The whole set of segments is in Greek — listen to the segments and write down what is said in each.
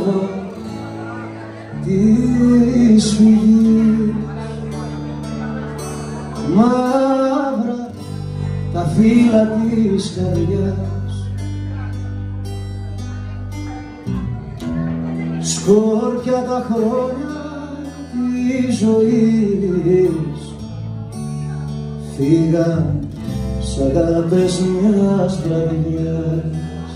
λόγο της φυγής. Μαύρα τα φύλλα της καρδιάς, σκόρπια τα χρόνια της ζωής, φύγαν σ' αγάπες μιας βραδιάς.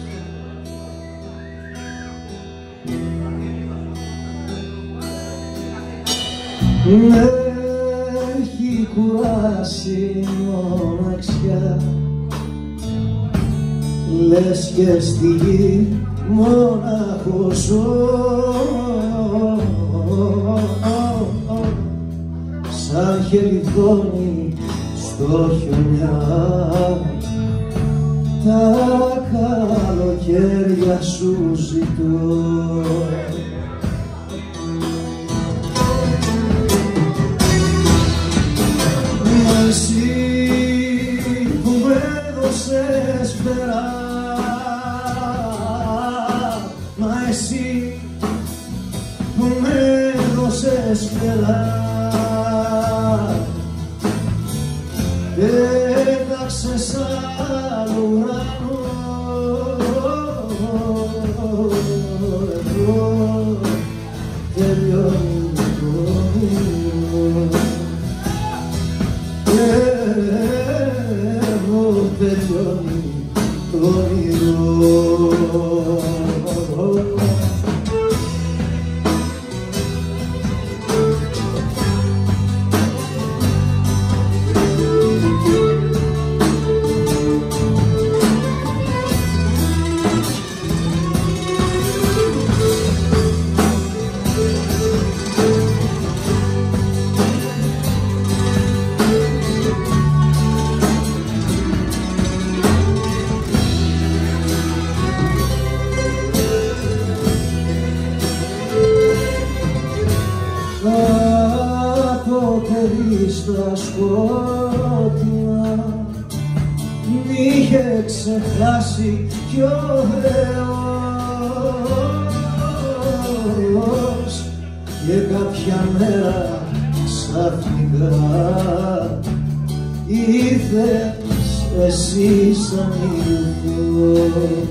Με έχει κουράσει η μοναξιά, λες και στη γη μόναχος ζω, σαν χελιδόνι στο χιονιά, τα καλοκαίρια σου ζητώ. Μα εσύ που με έδωσες φτερά, μα εσύ που με έδωσες φτερά, έταξες σαν ουρανό, εδώ τελειώνει το όνειρο, εδώ τελειώνει το όνειρο. Στα σκότεινα μ' είχε ξεχάσει κι ο Θεός, και κάποια μέρα ξαφνικά ήρθες εσύ σαν ηλιθός.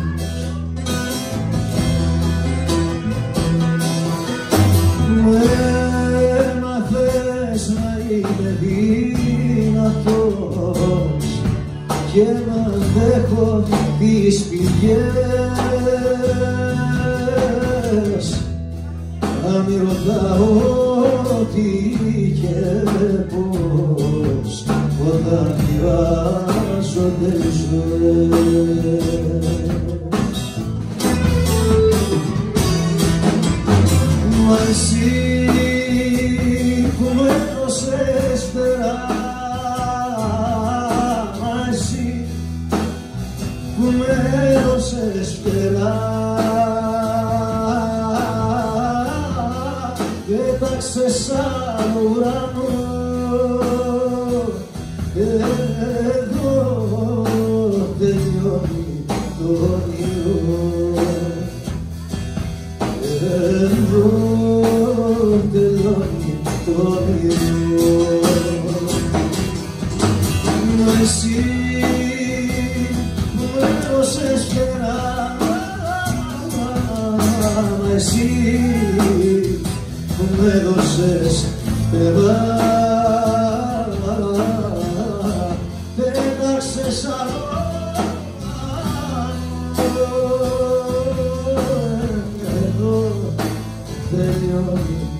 Είμαι δυνατός και να αντέχω τις πηγές, να μη ρωτάω τι και πώς, όταν μοιράζονται οι ζωές. Μα εσύ που με έδωσες φτερά, μα εσύ που με έδωσες φτερά, έταξες σαν ουρανό, εδώ τελειώνει το όνειρο, εδώ τελειώνει το όνειρο. Μα εσύ που με έδωσες φτερά, μα εσύ που με έδωσες φτερά, πέταξες σαν ουρανό, εδώ τελειώνει